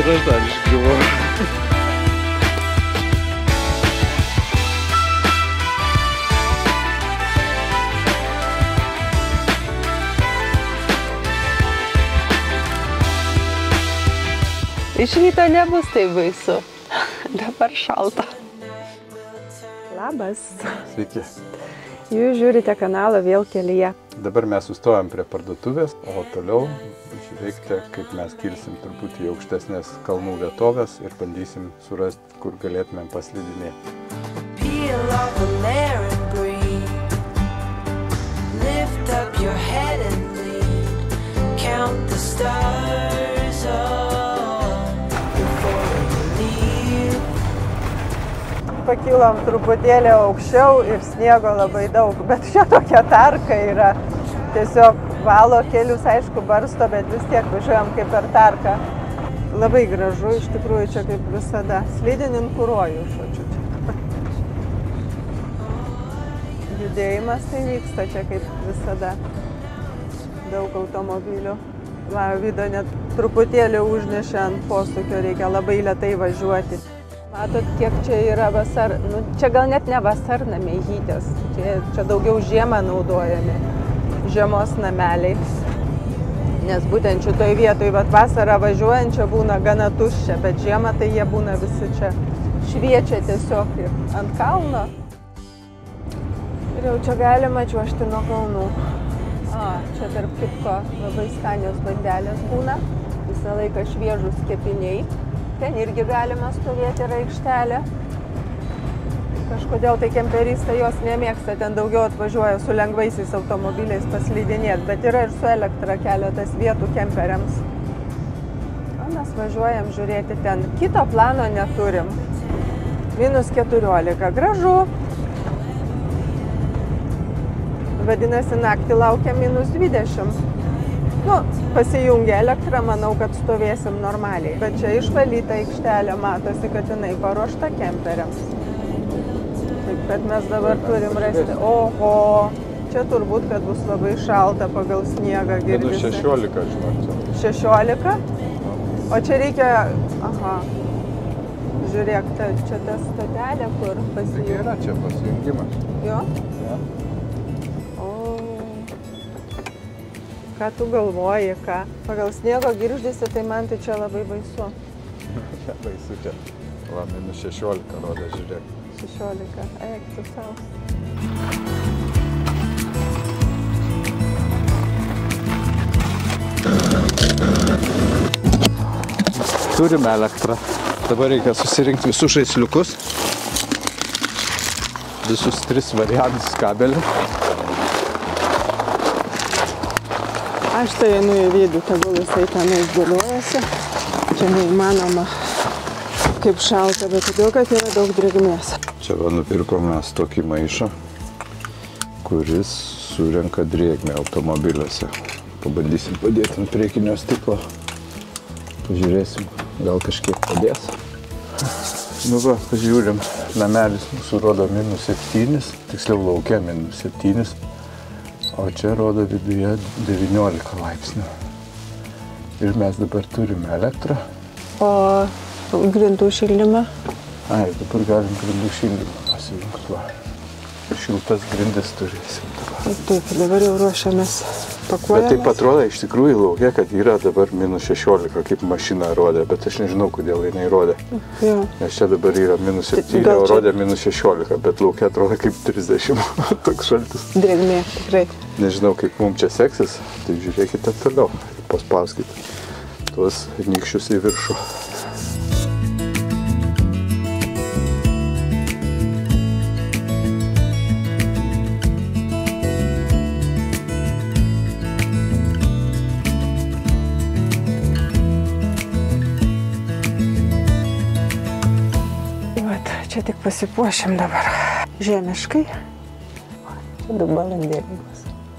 ir aš dar išgriuvau. Iš ryto nebus tai baisu. Dabar šalta. Labas. Sveiki. Jūs žiūrite kanalą Vėl kelyje. Dabar mes sustojam prie parduotuvės, o toliau žiūrėkite, kaip mes kilsim truputį į aukštesnės kalnų vietovės ir bandysim surasti, kur galėtumėm paslidinėti. Pakilom truputėlį aukščiau ir sniego labai daug, bet čia tokia tarka yra. Tiesiog valo kelius, aišku, barsto, bet vis tiek važiuojam kaip per tarką. Labai gražu, iš tikrųjų, čia kaip visada. Slidininkų žodžiu. Judėjimas tai vyksta čia kaip visada. Daug automobilių. Va, Vida net truputėlį užnešė ant posūkio, reikia labai lėtai važiuoti. Matot, kiek čia yra čia gal net ne vasarnamėjytės, čia daugiau žiemą naudojami, žiemos nameliai. Nes būtent šitoj vietoj vasarą važiuojant čia būna gana tuščia, bet žiemą tai jie būna visi čia šviečia tiesiog ant kalno. Ir jau čia galima čiuožti nuo kalnų. Čia tarp kitko labai skanios bandelės būna, visą laiką šviežus kepiniai. Ten irgi galima stovėti ir aikštelė. Kažkodėl tai kemperistai jos nemėgsta, ten daugiau atvažiuoja su lengvaisiais automobiliais paslidinėti, bet yra ir su elektra keletas vietų kemperiams. O mes važiuojam žiūrėti ten. Kito plano neturim. -14. Gražu. Vadinasi, naktį laukia -20. Pasijungia elektrą, manau, kad stovėsim normaliai. Bet čia išvalyta aikštelė, matosi, kad jinai paruošta kemperiams. Taip, kad mes dabar turim rasti. Oho, čia turbūt, kad bus labai šalta pagal sniegą, girdisi. -16, žinot. 16? O čia reikia... Aha. Žiūrėk, čia ta stotelė, kur pasijungia. Tai yra čia pasijungimas. Jo? Ja. Ką tu galvoji, ką? Pagal sniego girgždėsi, tai man tai čia labai baisu. Baisu čia. Va, -16 rodo, žiūrėk. 16. Eik, tu savo. Turime elektrą. Dabar reikia susirinkti visus žaisliukus. Visus 3 variantus kabelių. Aš tai einu į vidų, tegul jisai ten išdėliojasi. Čia neįmanoma kaip šalta, bet todėl, kad yra daug drėgmės. Čia va nupirkome tokį maišą, kuris surenka drėgmę automobiliuose. Pabandysim padėti ant priekinio stiklo. Pažiūrėsim, gal kažkiek padės. Nu va, pažiūrim, namelis mūsų rodo -7, tiksliau lauke -7. O čia rodo viduje 19 laipsnių. Ir mes dabar turime elektrą. O grindų šildymą? Dabar galim grindų šildymą pasirinkti. Šiltas grindis turėsim dabar. Taip, dabar jau ruošiamės pakuojamės. Bet taip atrodo iš tikrųjų laukia, kad yra dabar -16, kaip mašina rodė, bet aš nežinau, kodėl jinai rodė. Nes čia dabar yra -7, o rodė -16, bet laukia atrodo kaip 30, toks šaltis. Drėgmė, tikrai. Nežinau, kaip mums čia seksis, tai žiūrėkite toliau, paspauskite tuos nykščius į viršų. Čia tik pasipuošim dabar žiemiškai. Čia 2 balandėliai bus.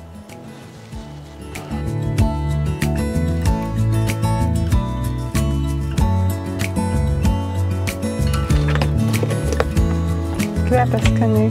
Kvepia skaniai.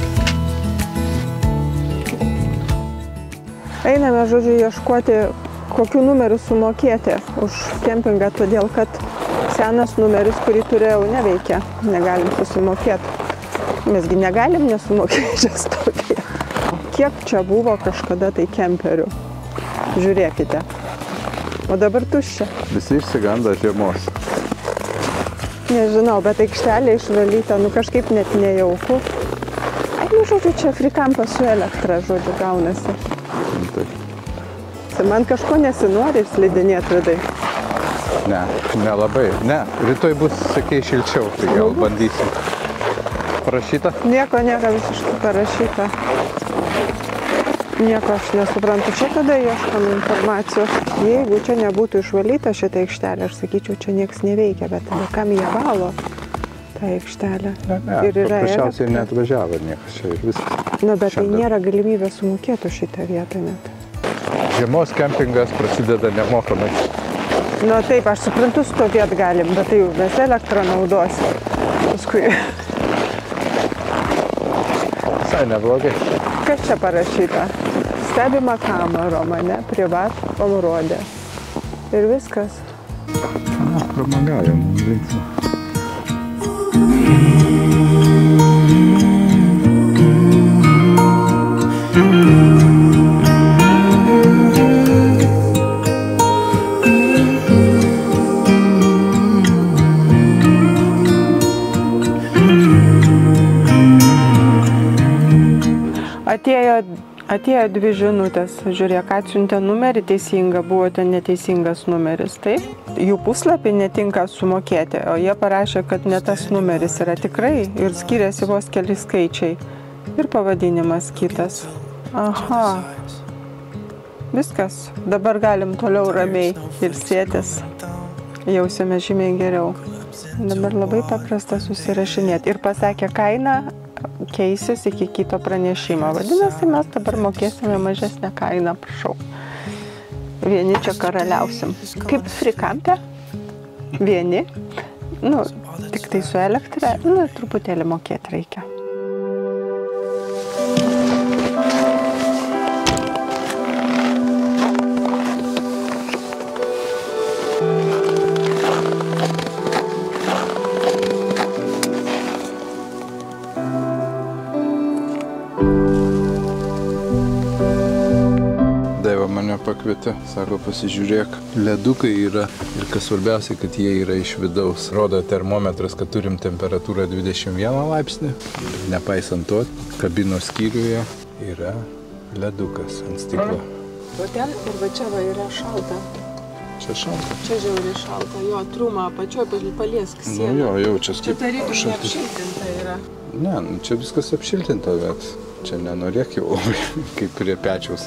Einame, žodžiu, ieškoti kokiu numeriu sumokėti už kempingą, todėl kad senas numeris, kurį turėjau, neveikia. Negalim susimokėti. Mesgi negalim nesumokėti stokėje. Kiek čia buvo kažkada tai kemperių? Žiūrėkite. O dabar tuščia. Visi išsiganda žiemos. Nežinau, bet aikštelė išvalyta, nu kažkaip net nejauku. Ai, nu žodžiu, čia frikampas su elektra, žodžiu, gaunasi. Tai man kažko nesinori slidinėti vidai. Ne, nelabai. Ne, rytoj bus, sakei, šilčiau, tai gal bandysim. Parašyta? Nieko visiškai parašyta. Nieko aš nesuprantu. Čia tada ieškom informacijos. Jeigu čia nebūtų išvalyta šitą aikštelę, aš sakyčiau, čia nieks neveikia, bet tada kam jie valo tą aikštelę? Ne, paprasčiausiai neatvažiavo niekas čia ir viskas. Nu, bet tai nėra galimybė sumokėti šitą vietą net. Žiemos kempingas prasideda nemokamai. Nu taip, aš suprantu, stovėt galim, bet tai jau mes elektrą naudosim. Paskui. Visai neblogai. Kas čia parašyta? Stebima kamerom, ne? Privat parodė. Ir viskas. Pramagavim, veiksmą. Atėjo 2 žinutės, žiūrėk, atsiuntė numerį teisingą, buvo ten neteisingas numeris, taip? Jų puslapį netinka sumokėti, o jie parašė, kad ne tas numeris yra tikrai ir skiriasi vos keli skaičiai. Ir pavadinimas kitas. Aha. Viskas, dabar galim toliau ramiai ilsėtis. Jausime žymiai geriau. Dabar labai paprasta susirašinėti. Ir pasakė kainą keisis iki kito pranešimo. Vadinasi, mes dabar mokėsime mažesnę kainą, prašau. Vieni čia karaliausim. Kaip frikampe? Vieni. Nu, tik tai su elektra. Nu, truputėlį mokėti reikia. Pakvietė, sako, pasižiūrėk, ledukai yra ir kas svarbiausia, kad jie yra iš vidaus. Rodo termometras, kad turim temperatūrą 21 laipsnį. Nepaisant to, kabinos skyriuje yra ledukas ant stiklo. O ten ir va čia va yra šalta. Čia šalta? Čia žiauriai šalta. Jo, trumą apačioj paliesk sieną. Nu jo, jaučias kaip tarytum neapšiltinta yra. Ne, čia viskas apšiltinta, bet čia nenorėk jau kaip prie pečiaus.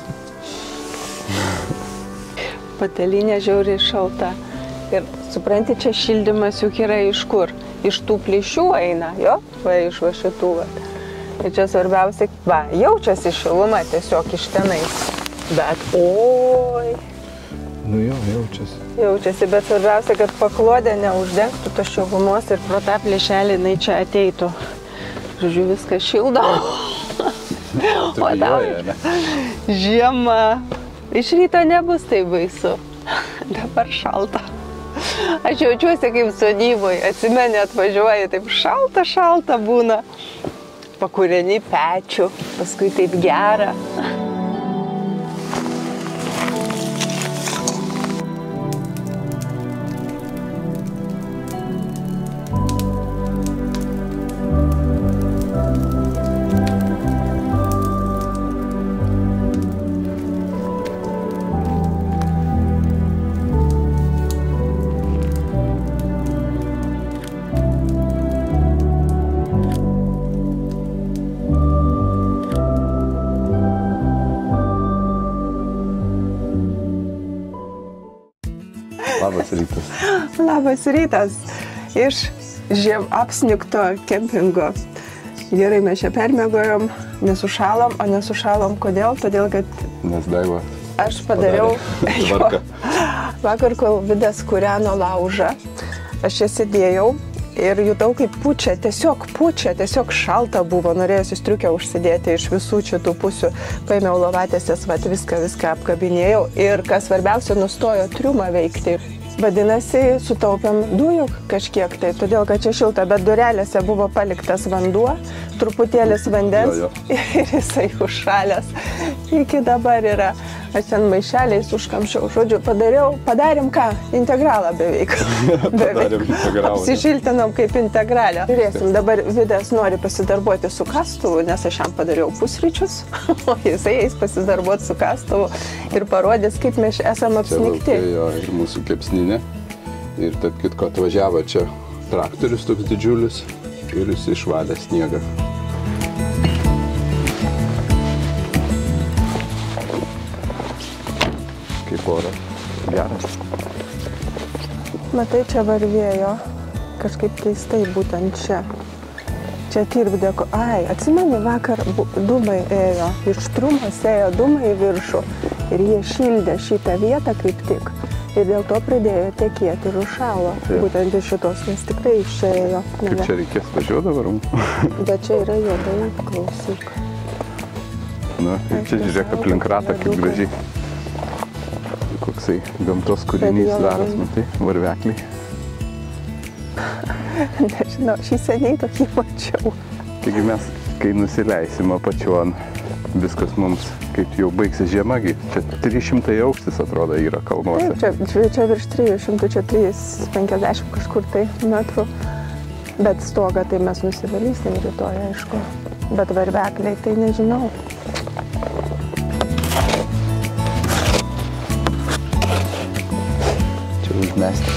Patalinė žiauriai šalta. Ir supranti, čia šildymas juk yra iš kur? Iš tų plyšių eina, jo? Va, iš va šitų. Va. Ir čia svarbiausia, va, jaučiasi šiluma tiesiog iš tenais. Bet, oi. Nu jo, jaučiasi. Jaučiasi, bet svarbiausia, kad paklodė neuždengtų tos šilumos ir pro tą plyšelį jinai čia ateitų. Žodžiu, viskas šildo. O tau žiema. Iš ryto nebus tai baisu. Dabar šalta. Aš jaučiuosi kaip sodyboje. Atsimeni, atvažiuoji, taip šalta būna. Pakūreni pečių, paskui taip gera. Labas rytas. Labas rytas. Iš apsnigto kempingo. Gerai, mes čia permiegojom, nesušalom, o nesušalom kodėl? Todėl, kad... Nes Daiva aš padariau vakar, kol Vidas kūreno laužą. Aš čia sėdėjau ir jutau, kaip pučia, tiesiog šalta buvo, norėjusi striukę užsidėti iš visų šitų pusių. Paėmiau lovatėsės, viską apkabinėjau ir, kas svarbiausia, nustojo triumą veikti. Vadinasi, sutaupėm dujų kažkiek tai, todėl kad čia šilta, bet durelėse buvo paliktas vanduo, truputėlis vandens ir jisai užšalęs. Iki dabar yra. Aš ten maišeliais užkamšiau, žodžiu, padarėm ką? Integralą beveik. Padarėm integralą. Apsišiltinom kaip integralę. Žiūrėsim, dabar Vidas nori pasidarbuoti su kastuvu, nes aš jam padariau pusryčius, o jisai eis pasidarbuoti su kastuvu ir parodys, kaip mes esam apsnigti. Čia ir mūsų kepsninė. Ir tad kitko atvažiavo čia traktorius toks didžiulis ir jis išvalė sniegą. Kaip oras. Geras. Matai, čia varvėjo kažkaip keistai būtent čia. Čia tirpdėko. Ai, atsimeni, vakar dūmai ėjo, iš trumos ėjo dūmai į viršų ir jie šildė šitą vietą kaip tik. Ir dėl to pradėjo tekėti ir užšalo. Būtent iš šitos, nes tikrai iš čia ėjo. Kaip čia reikės važiuoti dabar? Bet čia yra juodai, klausyk. Na, ir čia žiūrėk aplink ratą, kaip gražiai. Koksai gamtos kūrinys daras, matai, varvekliai. Nežinau, šį seniai tokį mačiau. Taigi mes, kai nusileisim apačion, viskas mums, kaip jau baigsis žiemagi, čia 300 aukštis atrodo yra kalnuose. Taip, čia virš 300, čia 350 kažkur tai metrų. Bet stogą tai mes nusivalysim rytoj, aišku. Bet varvekliai tai nežinau. Užmesti.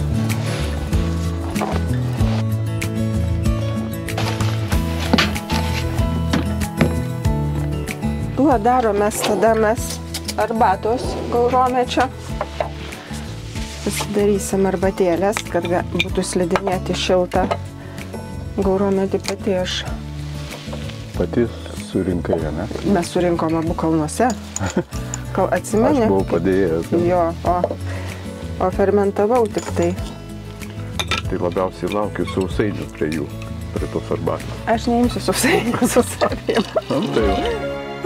Tuo daromės tada mes arbatos gauromečio. Pasidarysim arbatėlės, kad būtų slidinėti šiltą. Gauromėtį pati aš. Pati surinkai, ne? Mes surinkom abu kalnuose. Atsimeni? Aš buvau padėjęs. Jo, o fermentavau tik tai. Tai labiausiai laukiu sausainių prie jų, prie tos arbatos. Aš neimsiu sausainių su savim. Tai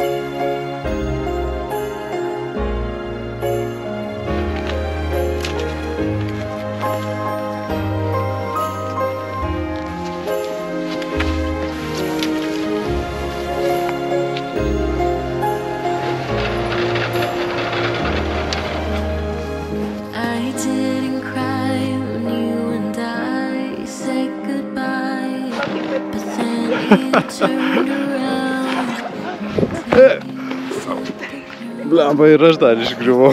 Blemba, ir aš dar išgriuvau.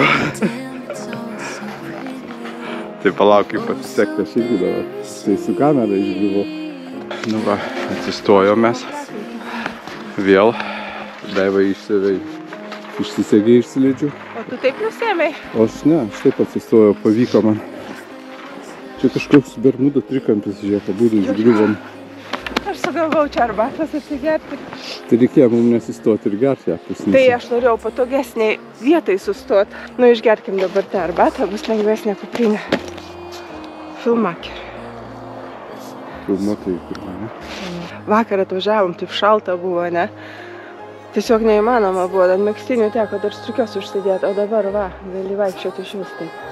Tai palauk, kaip pasisekti, aš irgi dabar. Tai su kamera išgriuvau. Nu va, atsistojom mes. Vėl. Daiva išsisegė iš slidžių. O tu taip nusėmei? O aš ne, aš taip atsistojau, pavyko man. Čia kažkoks Bermudo trikampis, žiūrėk, abudu išgriuvom. Aš sugalvau čia arbatos atsigerti. Tai reikėjo mums nesistoti ir gerti ją pusnį. Tai aš norėjau patogesniai vietai sustoti. Nu, išgerkim dabar tą arbatą, bus lengvesnė kuprinė. Filmakerį. Filmuotojai pirmą, ne? Vakar atvažiavom, taip šalta buvo, ne? Tiesiog neįmanoma buvo, ant megztinių teko dar striukes užsidėti, o dabar va, gali vaikščioti iš vis taip.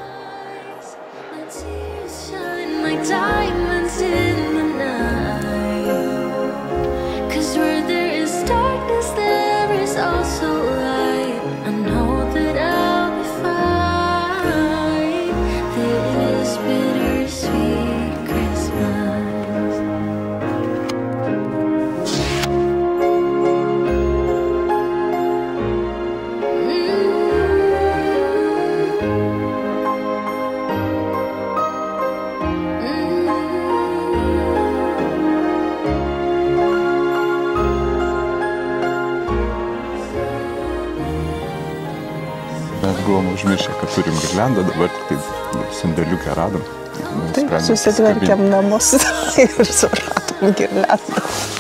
Mes buvom užmiršę, kad turim girliandą, dabar tik tai sandėliukę radom. Taip, susitvarkėm namus ir suradom girliandą.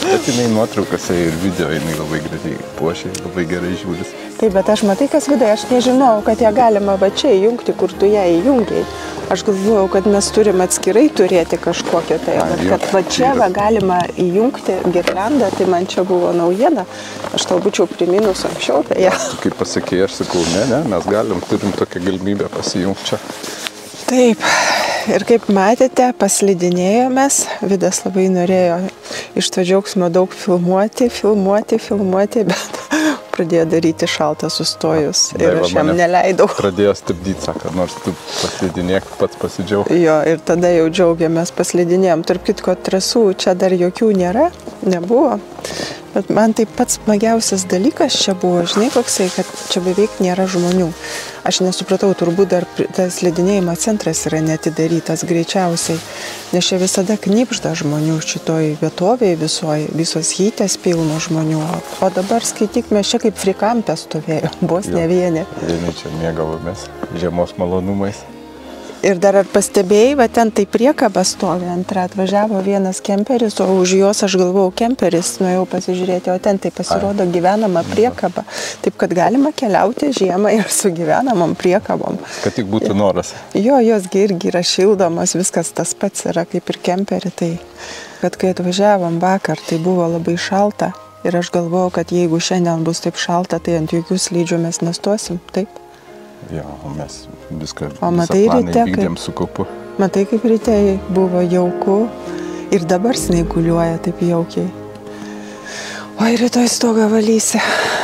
Bet jinai nuotraukose ir video, jinai labai gražiai puošia, labai gerai žiūris. Taip, bet aš matai, kas vidai, aš nežinau, kad ją galima va čia įjungti, kur tu ją įjungiai. Aš galvojau, kad mes turim atskirai turėti kažkokią tai, bet kad va čia va galima įjungti girliandą, tai man čia buvo naujiena. Aš tau būčiau priminus anksčiau apie ją. Tu kaip pasakėjai, aš sakau, ne, mes turim tokią galimybę pasijungti čia. Taip, ir kaip matėte, paslidinėjomės, Vidas labai norėjo iš to džiaugsmo daug filmuoti, bet pradėjo daryti šaltą sustojus ir aš jam neleidau. Pradėjo stabdyti, sako, nors tu paslidinėk, pats pasidžiaug. Jo, ir tada jau džiaugiamės, paslidinėjom. Tarp kitko, trasų čia dar jokių nebuvo. Bet man tai pats smagiausias dalykas čia buvo, žinai, koksai, kad čia beveik nėra žmonių. Aš nesupratau, turbūt dar tas slidinėjimo centras yra neatidarytas greičiausiai, nes čia visada knibžda žmonių šitoj vietovėje visos hytės pilno žmonių. O dabar skaityk, mes čia kaip frikampė stovėjo, vos ne vieni. Vieni čia mėgavomės žiemos malonumais. Ir dar ar pastebėjai, va ten tai priekaba stovi antra, atvažiavo vienas kemperis, o už jos aš galvojau kemperis, nuėjau pasižiūrėti, o ten tai pasirodo gyvenama priekaba. Taip, kad galima keliauti žiemą ir su gyvenamom priekabom. Kad tik būtų noras. Jo, jos irgi yra šildomos, viskas tas pats yra kaip ir kemperi. Tai, kad kai atvažiavom vakar, tai buvo labai šalta ir aš galvojau, kad jeigu šiandien bus taip šalta, tai ant jokių slidžių mes nestosim, taip? Jo, o mes visą planą įvykdėm su kaupu. Matai, kaip ryte buvo jauku ir dabar snaiguliuoja taip jaukiai. Oi, rytoj stogą valysi.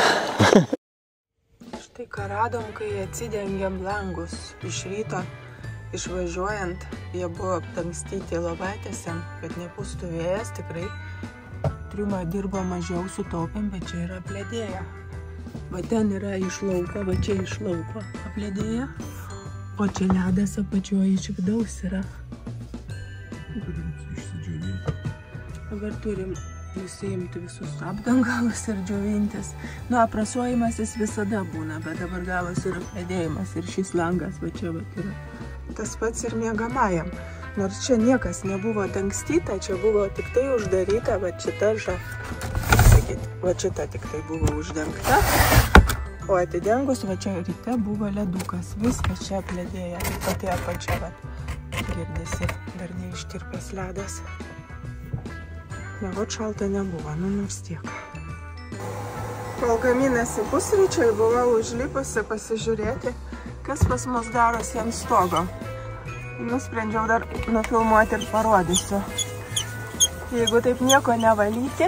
Štai ką radom, kai atsidengėm langus iš ryto. Išvažiuojant, jie buvo apdangstyti lovatėsiam, kad nepūstų vėjas, tikrai. Triumą dirbo mažiau, sutaupėm, bet čia yra apledėję. Va ten yra iš lauko, va čia iš lauko apledėję, o čia ledas apačioje iš vidaus yra. Turim išsidžiovinti. Dabar turim nusiimti visus apdangalus ir džiovintis. Nu, aprasuojimasis visada būna, bet dabar gavosi ir apledėjimas ir šis langas va čia va yra. Tas pats ir miegamajam. Nors čia niekas nebuvo dangstyta, čia buvo tik tai uždaryta, va šita va šita tik tai buvo uždengta, o atidengus va čia ryte buvo ledukas, viskas čia apledėję, ir pati apačia, va, girdisi, dar neištirpęs ledas. Miegot šalta nebuvo, nu nors tiek. Kol gaminasi pusryčiai, buvau užlipusi pasižiūrėti, kas pas mus darosi ant stogo. Nusprendžiau dar nufilmuoti ir parodysiu. Jeigu taip nieko nevalyti,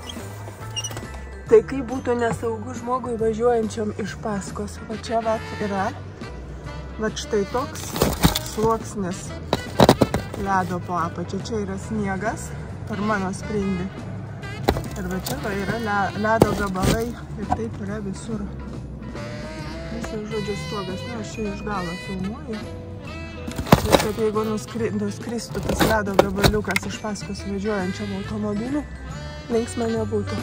tai kaip būtų nesaugu žmogui važiuojančiam iš paskos. Va čia va yra, va štai toks sluoksnis ledo po apačia. Čia yra sniegas per mano sprindį. Ir va čia va yra ledo gabalai ir taip yra visur. Visas žodžiu stogas, ne, aš čia iš galo filmuoju. Ir kad jeigu nuskristų tas ledo gabaliukas iš paskos važiuojančiam automobiliu, linksma nebūtų.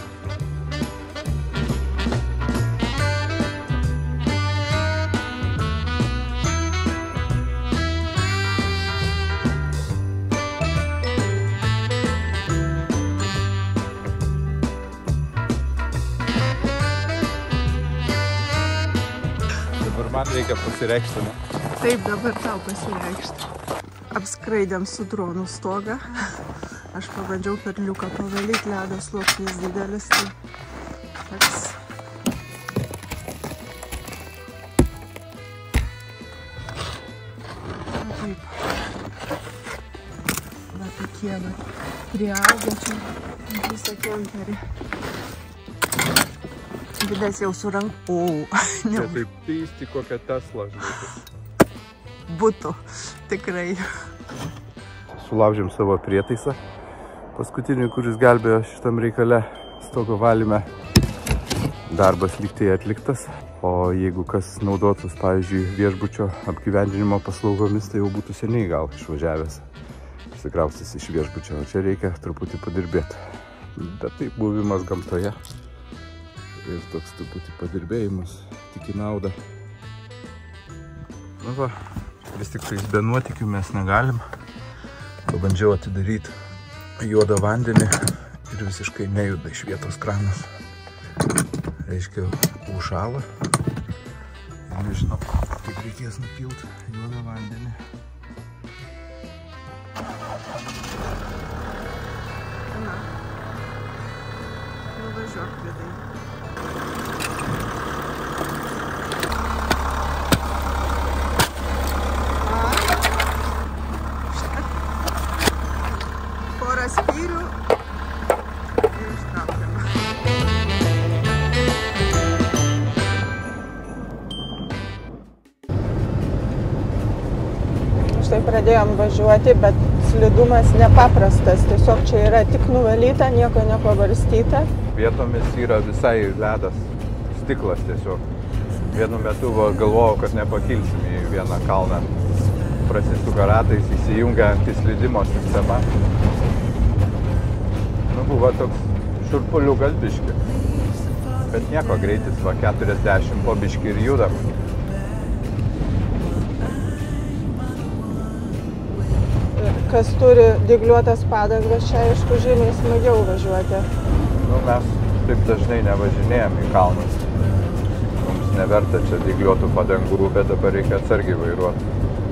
Man reikia pasireikšti, ne? Taip, dabar tau pasireikšti. Apskraidėm su dronu stogą. Aš pabandžiau perliuką pavalyti, ledo sluoksnis didelis. Tai toks. Taip. Va tokie va priaugę čia visą kemperį. Vidas jau surank... Čia taip peisti kokią Teslą, žinai. Būtų, tikrai. Sulaužėm savo prietaisą. Paskutinį, kuris gelbėjo šitam reikale stogo valyme. Darbas lygtai atliktas. O jeigu kas naudotus, pavyzdžiui, viešbučio apgyvendinimo paslaugomis, tai jau būtų seniai gal išvažiavęs. Pasikraustys iš viešbučio, o čia reikia truputį padirbėti. Bet tai buvimas gamtoje. Ir toks truputį padirbėjimas, tik į naudą. Na va, vis tik be nuotykių mes negalim. Pabandžiau atidaryti juodą vandenį ir visiškai nejuda iš vietos kranas. Reiškia, užšalo. Ir nežinau, kaip reikės nupilt juodą vandenį. Na, nuvažiuok vidai. Porą spyrių ir ištraukiama. Štai pradėjom važiuoti, bet slidumas nepaprastas. Tiesiog čia yra tik nuvalyta, nieko nepavarstyta. Vietomis yra visai ledas, stiklas tiesiog. Vienu metu galvojau, kad nepakilsim į vieną kalną. Prasisuka ratais, įsijungia antislydimo sistema. Buvo toks šurpulių galbiški. Bet nieko, greitis va 40 po biškį ir judam. Kas turi dygliuotas padangas, čia aišku žymiai smagiau važiuoti. Nu, mes taip dažnai nevažinėjom į kalnus. Mums neverta čia dygliuotų padangų, bet dabar reikia atsargiai vairuoti.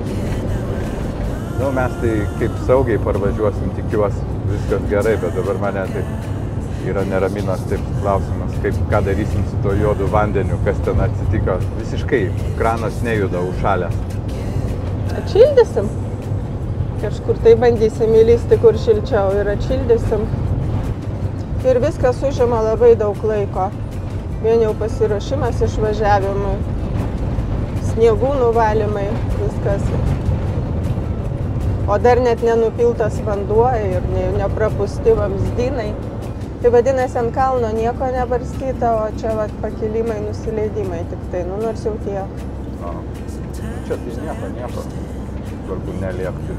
Nu, mes tai kaip saugiai parvažiuosim, tikiuosi, viskas gerai, bet dabar mane taip yra neraminas taip klausimas, ką darysim su to juodu vandeniu, kas ten atsitiko. Visiškai kranas nejuda, užšalęs. Atšildysim. Kažkur tai bandysim įlysti, kur šilčiau ir atšildysim. Ir viskas užima labai daug laiko. Vien jau pasiruošimas išvažiavimui, sniegų nuvalymai, viskas. O dar net nenupiltas vanduo ir neprapusti vamzdynai. Tai vadinasi, ant kalno nieko nebarstyta, o čia vat pakilimai, nusileidimai tik tai, nu nors jau tiek. Čia tai nieko. Svarbu neliepti.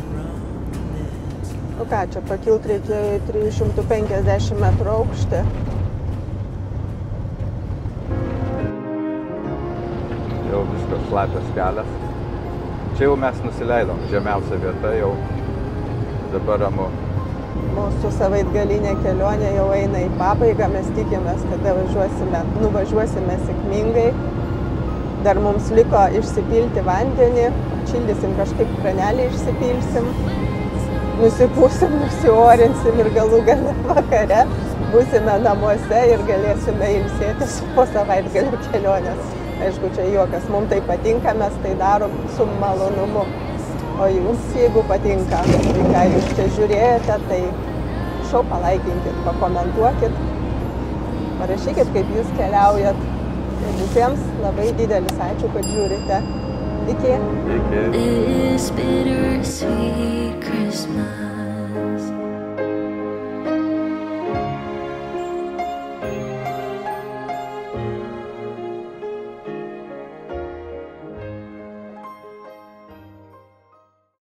Nu ką, čia pakilt reikėjo į 350 metrų aukštį. Jau viskas šlapias kelias. Čia jau mes nusileidom, žemiausia vieta jau dabar ramu. Mūsų savaitgalinė kelionė jau eina į pabaigą, mes tikimės, kad nuvažiuosime sėkmingai. Dar mums liko išsipilti vandenį, šildysim kažkaip kranelį išsipilsim, nusipūsim, nusiorinsim ir galų gale vakare būsime namuose ir galėsime ilsėtis po savaitgalio kelionės. Aišku, čia juokas, mums tai patinka, mes tai darom su malonumu. O jums, jeigu patinka, tai ką jūs čia žiūrėjote, tai prašau, palaikinkit, pakomentuokit, parašykit, kaip jūs keliaujat. Ir visiems labai didelis ačiū, kad žiūrite. Iki. Iki.